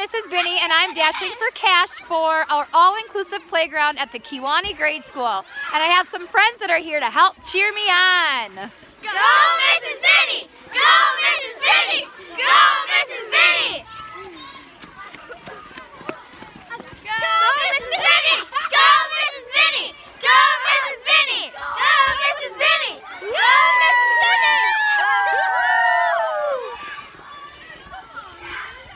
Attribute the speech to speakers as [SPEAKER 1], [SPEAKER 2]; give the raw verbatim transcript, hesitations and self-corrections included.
[SPEAKER 1] Missus Binney, and I'm dashing for cash for our all-inclusive playground at the Kewaunee Grade School. And I have some friends that are here to help cheer me on.
[SPEAKER 2] Go Missus Binney! Go Missus Binney! Go Missus